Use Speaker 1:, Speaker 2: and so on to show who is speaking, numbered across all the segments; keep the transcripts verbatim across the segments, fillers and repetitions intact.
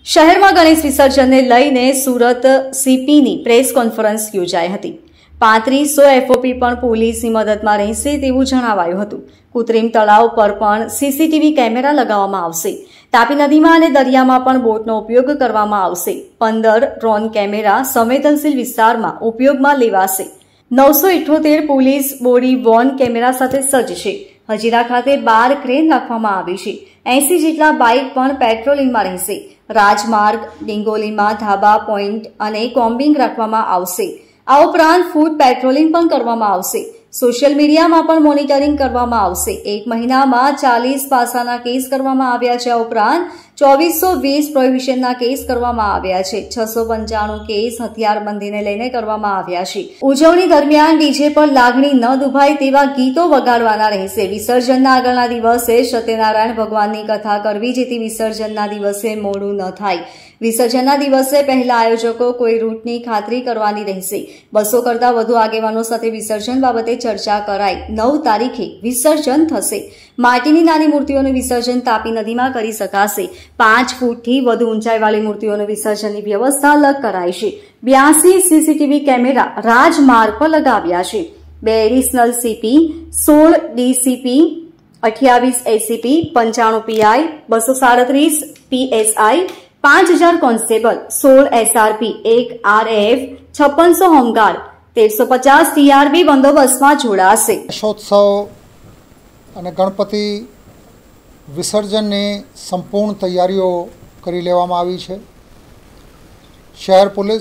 Speaker 1: शहर में गणेश विसर्जन ने लईने सूरत सीपीनी प्रेस कॉन्फरन्स योजाई हती। पैंतीस सौ एफओपी पण पोलीसनी मददमां रहेशे तेवुं जणावायुं हतुं। कृत्रिम तळाव पर पण सीसीटीवी केमेरा लगाववामां आवशे। तापी नदीमां अने दरियामां पण बोटनो उपयोग करवामां आवशे। पंदर ड्रोन केमेरा संवेदनशील विસ્તાरमां उपयोगमां लेवाशे। नौसो इठोतेर पोलीस बोडी वॉन केमेरा साथे सज्ज छे। हजीरा खाते बार क्रेन राखवामां आवी छे। एसी जेटला बाइक पण पेट्रोलिंगमां रहेशे। राजमार्ग डिंगोलीमां धाबा पॉइंट अने कोम्बिंग राखवामां आवशे। आ उपरांत फूड पेट्रोलिंग पण करवामां आवशे। सोशियल मीडियामां पण मोनिटरिंग करवामां आवशे। एक महीनामां चालीस पासाना केस करवामां आव्या छे। आ उपरांत चौबीस सौ वीस प्रोहिबिशनना केस करवामां आव्या छे। छसो पंचाणु केस हथियारबंधीने लईने करवामां आव्या छे। उजवणी दरमियान डीजे पर लागणी न दुभाय तेवा गीतो वगाड़वाना रहेशे। विसर्जनना આગળના દિવસે સત્યનારાયણ ભગવાનની કથા કરવી જેથી વિસર્જનના દિવસે મોડું ન થાય। વિસર્જનના દિવસે પહેલા આયોજકો કોઈ રૂટની ખાતરી કરવાની રહેશે। બસો કરતા વધુ આગેવાનો સાથે વિસર્જન બાબતે ચર્ચા કરાઈ। નવ તારીખે વિસર્જન થશે। માટીની નાની મૂર્તિઓનું વિસર્જન તાપી નદીમાં કરી શકાશે। પાંચ ફૂટથી વધુ ઊંચાઈવાળી મૂર્તિઓનું વિસર્જનની વ્યવસ્થા અલગ કરાઈ છે। બ્યાસી સીસીટીવી કેમેરા રાજમાર્ગ પર લગાવ્યા છે। બે એડિશનલ સીપી, સોળ ડીસીપી, अठावीस एसीपी, पंचाणु पीआई, बसो साड़ीस पीएसआई, पांच हजार कॉन्स्टेबल, सोल एसआरपी, एक आरएफ, छप्पन सौ होमगार्ड, तेर सौ पचास टीआरबी बंदोबस्त में जोड़ाशे।
Speaker 2: गणेशोत्सव अने गणपति विसर्जन ने संपूर्ण तैयारीओ करी लेवामां आवी छे। शहर पुलिस,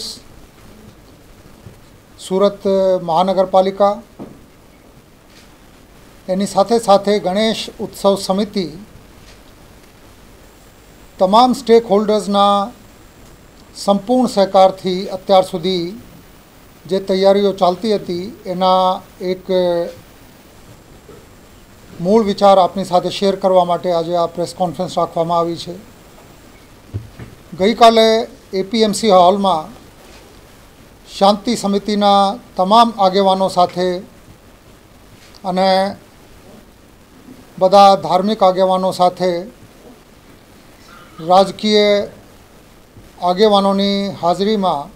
Speaker 2: सूरत महानगरपालिका एनी साथे साथे गणेश उत्सव समिति तमाम स्टेक होल्डर्सना संपूर्ण सहकार थी अत्यार सुधी जे तैयारीओ चालती हती एना एक मूल विचार आपनी साथे शेर करवा माटे आज आ प्रेस कॉन्फ्रेंस राखवामां आवी छे। गई काले एपीएमसी हॉल में शांति समितिना तमाम आगेवानो साथे अने बधा धार्मिक आगेवानो साथे राजकीय आगेवानोनी हाजरी में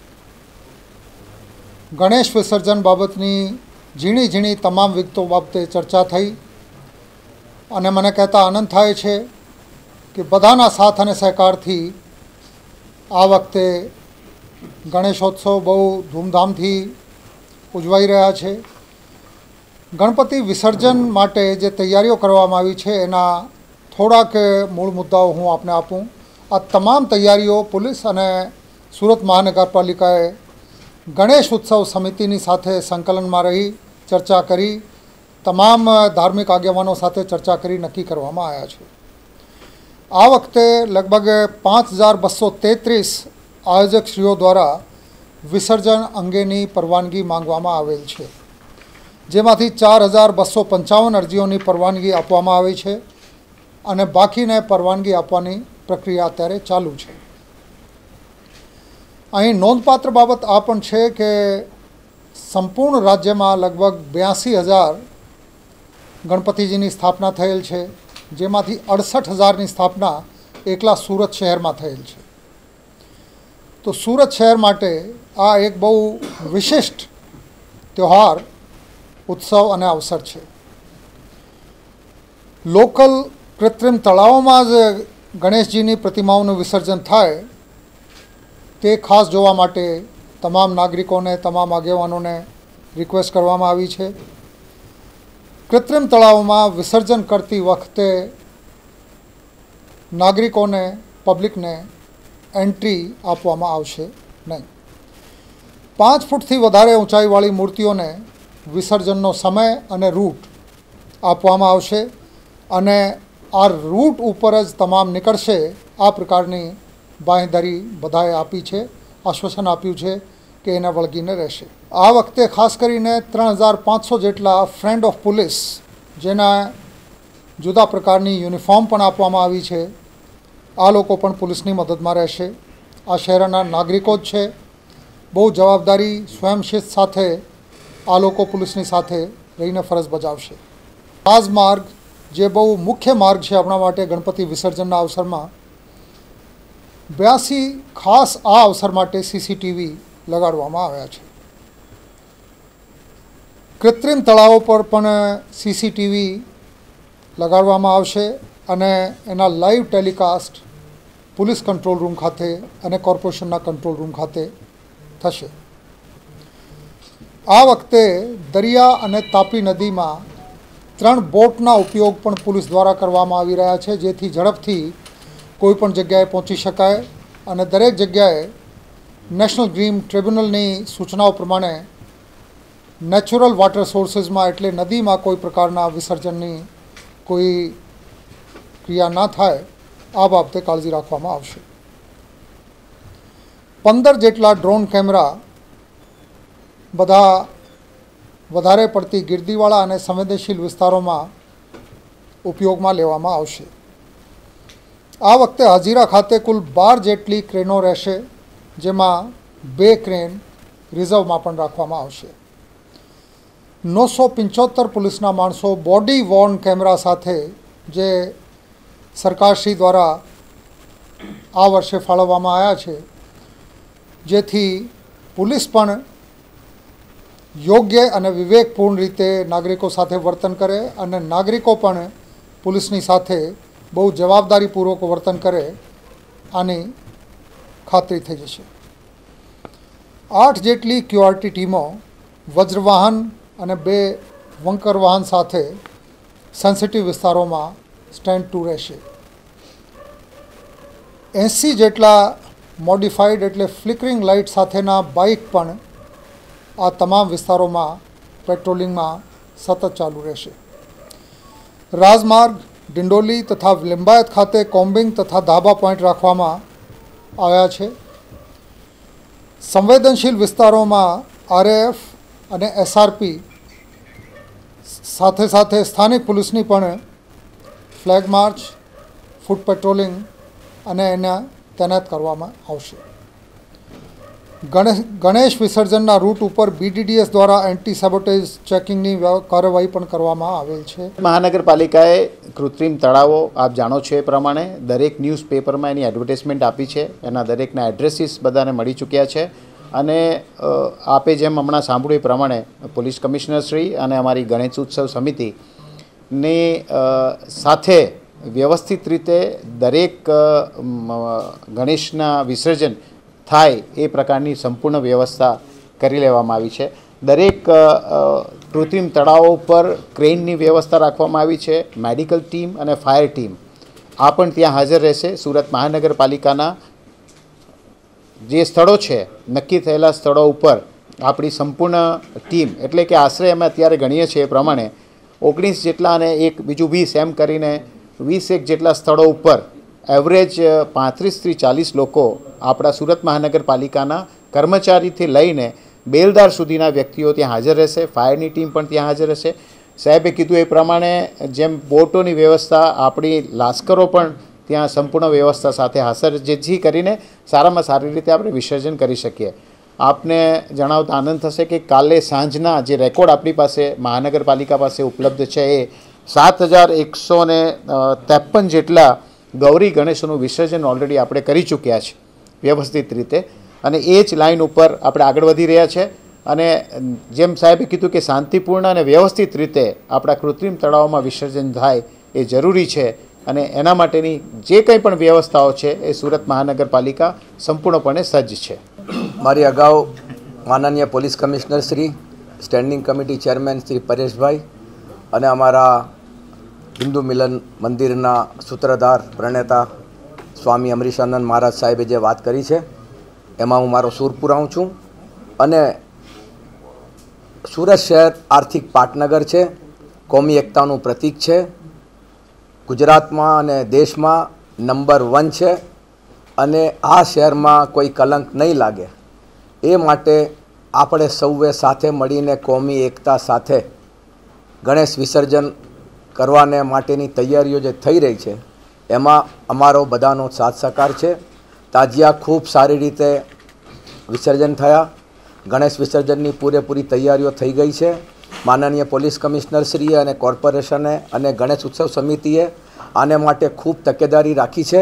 Speaker 2: गणेश विसर्जन बाबतनी झीणी झीणी तमाम विगतो बाबते चर्चा थई अने मने कहता आनंद थाय छे कि बधाना साथ अने सहकारथी आ वखते गणेशोत्सव बहु धूमधामथी उजवाई रह्या छे। गणपति विसर्जन माटे जे तैयारीओ करवामां आवी छे एना थोड़ाक मूल मुद्दाओ हूँ आपने आपूँ। आ तमाम तैयारीओ पुलिस अने सूरत महानगरपालिकाए गणेश उत्सव समितिनी साथे संकलन में रही चर्चा करी तमाम धार्मिक आगेवानो साथे चर्चा करी नक्की करवामां आव्या छे। आ वखते लगभग पांच हज़ार बसो तेतरीस आयोजकश्रीओ द्वारा विसर्जन अंगेनी परवानगी मांगवामां आवेल छे, जेमांथी चार हज़ार बसो पंचावन अरजीओनी परवानगी आपवामां आवी छे अने बाकीने परवानगी आपवानी प्रक्रिया अत्यारे चालू छे। अहीं नोंधपात्र बाबत आ पण छे के संपूर्ण राज्य में लगभग ब्यासी हज़ार गणपतिजीनी स्थापना थयेल छे, जेमांथी अड़सठ हज़ारनी स्थापना एकला सूरत शहर में थयेल छे। तो सूरत शहर माटे आ एक बहु विशिष्ट त्यौहार उत्सव अने अवसर छे। लोकल कृत्रिम तळावोमां ज गणेशजीनी प्रतिमाओनुं विसर्जन थाय ते खास जोवा माटे तमाम नागरिकोने तमाम आगेवानोने रिक्वेस्ट करवामां आवी छे। कृत्रिम तळावोमां विसर्जन करती वखते नागरिकोने पब्लिकने एंट्री आपवामां आवशे नहीं। पांच फूटथी वधारे ऊंचाईवाળી मूर्तिओने विसर्जननो समय अने रूट आपवामां आवशे अने आ रूट उपर ज तमाम निकळशे आ प्रकारनी बांहेधरी बधाए आपी छे, आश्वासन आप्युं छे के एने वळगीने रहेशे। आ वखते खास करीने त्रण हज़ार पांच सौ जेटला फ्रेंड ऑफ पुलिस जेना जुदा प्रकारनी यूनिफॉर्म पण आपवामां आवी छे। आ लोको पण पुलिसनी मददमां रहेशे। आ शहेरना नागरिको ज छे। बहु जवाबदारी स्वयंशिस्त साथे आ लोको पुलिसनी साथे रहीने फरज बजावशे। राजमार्ग जे बहु मुख्य मार्ग है अपना माटे गणपति विसर्जनना अवसर में બ્યાસી ખાસ આ અવસર માટે સીસીટીવી લગાડવામાં આવ્યા છે. કૃત્રિમ તળાવો પર પણ સીસીટીવી લગાડવામાં આવશે અને એના live telecast police control room ખાતે અને કોર્પોરેશનના કંટ્રોલ રૂમ ખાતે થશે. આ વખતે દરિયા અને તાપી નદીમાં ત્રણ બોટના ઉપયોગ પણ પોલીસ દ્વારા કરવામાં આવી રહ્યા છે, જેથી ઝડપથી કોઈ પણ જગ્યાએ પહોંચી શકાય અને દરેક જગ્યાએ નેશનલ ગ્રીન ટ્રિબ્યુનલની સૂચનાઓ પ્રમાણે નેચરલ વોટર સોર્સિસમાં એટલે નદીમાં કોઈ પ્રકારના વિસર્જનની કોઈ ક્રિયા ના થાય આ બાબતે કાળજી રાખવામાં આવશે. પંદર જેટલા ડ્રોન કેમેરા બધા વધારે પડતી ગીર્દીવાળા અને સંવેદનશીલ વિસ્તારોમાં ઉપયોગમાં લેવામાં આવશે. આ વખતે હજીરા ખાતે કુલ બાર જેટલી ક્રેનો રહેશે, જેમાં બે ક્રેન રિઝર્વમાં પણ રાખવામાં આવશે. નવસો પંચોતેર પોલીસના માણસો બોડી વોર્ન કેમેરા સાથે જે સરકારશ્રી દ્વારા આ વર્ષે ફાળવવામાં આવ્યા છે, જેથી પોલીસ પણ યોગ્ય અને વિવેકપૂર્ણ રીતે નાગરિકો સાથે વર્તન કરે અને નાગરિકો પણ પોલીસની સાથે બહુ જવાબદારીપૂર્વક વર્તન કરે, આની ખાતરી થઈ જશે. આઠ જેટલી ક્યુઆરટી ટીમો વજ્રવાહન અને બે વંકર વાહન સાથે સેન્સિટિવ વિસ્તારોમાં સ્ટેન્ડ ટુ રહેશે. એંસી જેટલા મોડિફાઈડ એટલે ફ્લિકરિંગ લાઇટ સાથેના બાઇક પણ આ તમામ વિસ્તારોમાં પેટ્રોલિંગમાં સતત ચાલુ રહેશે. રાજમાર્ગ, ડિંડોલી તથા લિંબાયત ખાતે કોમ્બિંગ તથા ધાબા પોઈન્ટ રાખવામાં આવ્યા છે. સંવેદનશીલ વિસ્તારોમાં આરએએફ અને એસઆરપી સાથે સાથે સ્થાનિક પોલીસની પણ ફ્લેગ માર્ચ, ફૂટ પેટ્રોલિંગ અને એને તૈનાત કરવામાં આવશે. ગણેશ ગણેશ વિસર્જનના રૂટ ઉપર બીડીડીએસ દ્વારા એન્ટી સેબોટેજ ચેકિંગની કાર્યવાહી પણ કરવામાં આવેલ છે.
Speaker 3: મહાનગરપાલિકાએ કૃત્રિમ તળાવો આપ જાણો છો એ પ્રમાણે દરેક ન્યૂઝપેપરમાં એની એડવર્ટાઇઝમેન્ટ આપી છે. એના દરેકના એડ્રેસીસ બધાને મળી ચૂક્યા છે અને આપે જેમ હમણાં સાંભળ્યું એ પ્રમાણે પોલીસ કમિશનરશ્રી અને અમારી ગણેશ ઉત્સવ સમિતિની સાથે વ્યવસ્થિત રીતે દરેક ગણેશના વિસર્જન થાય એ પ્રકારની સંપૂર્ણ વ્યવસ્થા કરી લેવામાં આવી છે. દરેક કૃત્રિમ તળાવો પર ક્રેનની વ્યવસ્થા રાખવામાં આવી છે. મેડિકલ ટીમ અને ફાયર ટીમ આ પણ ત્યાં હાજર રહેશે. સુરત મહાનગરપાલિકાના જે સ્થળો છે નક્કી થયેલા સ્થળો ઉપર આપણી સંપૂર્ણ ટીમ એટલે કે આશરે અમે અત્યારે ગણીએ છીએ એ પ્રમાણે ઓગણીસ જેટલા અને એક બીજું વીસ એમ કરીને વીસ એક જેટલા સ્થળો ઉપર એવરેજ પાંત્રીસથી ચાલીસ લોકો આપણા સુરત મહાનગરપાલિકાના કર્મચારીથી લઈને બેલદાર સુધીના વ્યક્તિઓ ત્યાં હાજર રહેશે. ફાયરની ટીમ પણ ત્યાં હાજર રહેશે. સાહેબે કીધું એ પ્રમાણે જેમ બોટોની વ્યવસ્થા આપણી લાશ્કરો પણ ત્યાં સંપૂર્ણ વ્યવસ્થા સાથે હાજર જેથી કરીને સારામાં સારી રીતે આપણે વિસર્જન કરી શકીએ. આપને જણાવતા આનંદ થશે કે કાલે સાંજના જે રેકોર્ડ આપણી પાસે મહાનગરપાલિકા પાસે ઉપલબ્ધ છે એ સાત હજાર એકસો ને ત્રેપન જેટલા ગૌરી ગણેશોનું વિસર્જન ઓલરેડી આપણે કરી ચૂક્યા છે વ્યવસ્થિત રીતે અને એ જ લાઈન ઉપર આપણે આગળ વધી રહ્યા છે. અને જેમ સાહેબે કીધું કે શાંતિપૂર્ણ અને વ્યવસ્થિત રીતે આપણા કૃત્રિમ તળાવોમાં વિસર્જન થાય એ જરૂરી છે અને એના માટેની જે કંઈ પણ વ્યવસ્થાઓ છે એ સુરત મહાનગરપાલિકા સંપૂર્ણપણે સજ્જ છે.
Speaker 4: મારી અગાઉ માનનીય police commissioner Shri, standing committee chairman Shri Pareshbhai અને અમારા હિન્દુ મિલન મંદિરના સૂત્રધાર પ્રણેતા સ્વામી અમરીશાનંદ મહારાજ સાહેબે જે વાત કરી છે એમાં હું મારો સૂર પુરાવું છું. અને સુરત શહેર આર્થિક પાટનગર છે, કોમી એકતાનું પ્રતીક છે, ગુજરાતમાં અને દેશમાં નંબર વન છે અને આ શહેરમાં કોઈ કલંક નહીં લાગે એ માટે આપણે સૌએ સાથે મળીને કોમી એકતા સાથે ગણેશ વિસર્જન કરવાને માટેની તૈયારીઓ જે થઈ રહી છે એમાં અમારો બધાનો સાથ સહકાર છે. તાજિયા ખૂબ સારી રીતે વિસર્જન થયા. ગણેશ વિસર્જનની પૂરેપૂરી તૈયારીઓ થઈ ગઈ છે. માનનીય પોલીસ કમિશનરશ્રીએ અને કોર્પોરેશને અને ગણેશ ઉત્સવ સમિતિએ આને માટે ખૂબ તકેદારી રાખી છે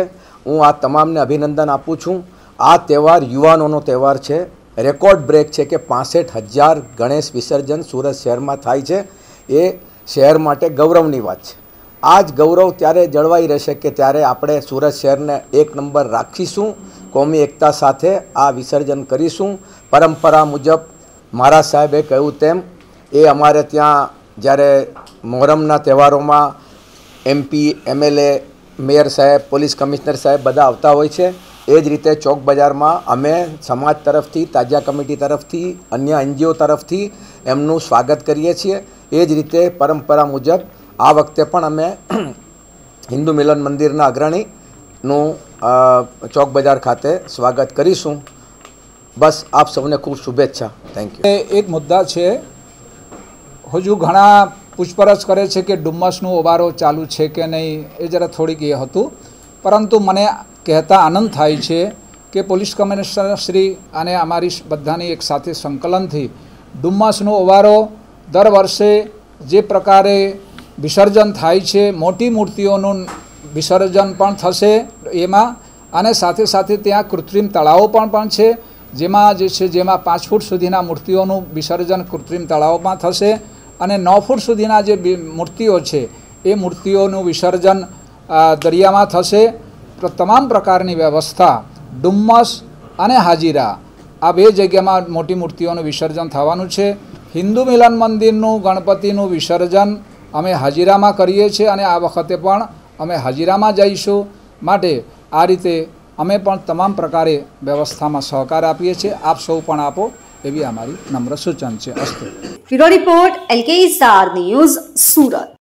Speaker 4: હું આ તમામને અભિનંદન આપું છું। આ તહેવાર યુવાનોનો તહેવાર છે। રેકોર્ડ બ્રેક છે કે પાસઠ હજાર ગણેશ વિસર્જન સુરત શહેરમાં થાય છે। એ શહેર માટે ગૌરવની વાત છે। આ જ ગૌરવ ત્યારે જળવાઈ રહેશે કે ત્યારે આપણે સુરત શહેરને એક નંબર રાખીશું, કોમી એકતા સાથે આ વિસર્જન કરીશું। પરંપરા મુજબ મહારાજ સાહેબે કહ્યું તેમ એ અમારે ત્યાં જ્યારે મોહરમના તહેવારોમાં એમપી, એમએલએ, મેયર સાહેબ, પોલીસ કમિશનર સાહેબ બધા આવતા હોય છે। એ જ રીતે ચોક બજારમાં અમે સમાજ તરફથી, તાજિયા કમિટી તરફથી, અન્ય એનજીઓ તરફથી એમનું સ્વાગત કરીએ છીએ। એ જ રીતે પરંપરા મુજબ આ વખતે પણ અમે હિન્દુ મિલન મંદિરના અગ્રણીનું ચોક બજાર ખાતે સ્વાગત કરીશું। બસ આપ સૌને ખૂબ શુભેચ્છા। Thank you.
Speaker 5: એક મુદ્દા છે, હજુ ઘણા પૂછપરછ કરે છે કે ડુમ્મસનું ઓવારો ચાલુ છે કે નહીં, એ જરા થોડીક એ હતું, પરંતુ મને કહેતા આનંદ થાય છે કે પોલીસ કમિશનર શ્રી અને અમારી બધાની એક સાથે સંકલનથી ડુમ્મસનો ઓવારો દર વર્ષે જે પ્રકારે વિસર્જન થાય છે, મોટી મૂર્તિઓનું વિસર્જન પણ થશે એમાં, અને સાથે સાથે ત્યાં કૃત્રિમ તળાવો પણ પણ છે જેમાં જે છે જેમાં પાંચ ફૂટ સુધીના મૂર્તિઓનું વિસર્જન કૃત્રિમ તળાવોમાં થશે, અને નવ ફૂટ સુધીના જે મૂર્તિઓ છે એ મૂર્તિઓનું વિસર્જન દરિયામાં થશે। તો તમામ પ્રકારની વ્યવસ્થા ડુમ્મસ અને હાજીરા આ બે જગ્યામાં મોટી મૂર્તિઓનું વિસર્જન થવાનું છે। હિન્દુ મિલન મંદિરનું ગણપતિનું વિસર્જન અમે હાજીરામાં કરીએ છીએ અને આ વખતે પણ અમે હાજીરામાં જઈશું। માટે આ રીતે અમે પણ તમામ પ્રકારે વ્યવસ્થામાં સહકાર આપીએ છીએ। આપ સૌ પણ આપો એવી અમારી નમ્ર સૂચન છે। અસ્તુ।
Speaker 1: Bureau report, LK star news, Surat.